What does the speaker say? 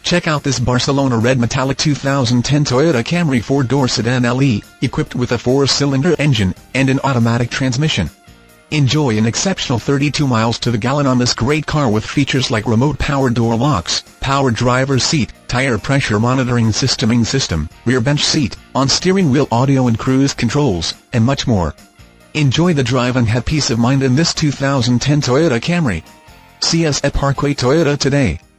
Check out this Barcelona red metallic 2010 Toyota Camry 4-door sedan LE, equipped with a 4-cylinder engine and an automatic transmission. Enjoy an exceptional 32 miles to the gallon on this great car with features like remote power door locks, power driver's seat, tire pressure monitoring system, rear bench seat, on-steering wheel audio and cruise controls, and much more. Enjoy the drive and have peace of mind in this 2010 Toyota Camry. See us at Parkway Toyota today.